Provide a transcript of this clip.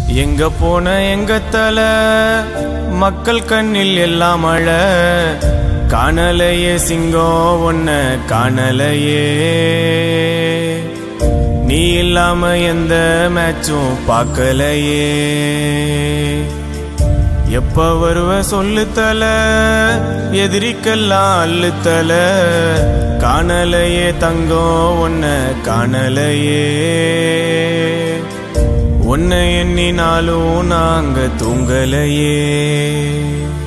எங்க போன எங்க தல மக்கள் கண்ணில் எல்லாம் மழை காணலையே சிங்கம் ஒன்ன காணலையே நீ இல்லாம எந்த மேட்சும் பார்க்கலையே எப்ப வருவ சொல்லு தல எதிரிக்கெல்லாம் அல்லு தல காணலையே தங்கம் ஒன்ன காணலையே உன்னை எண்ணினாலும் நாங்க தூங்கலையே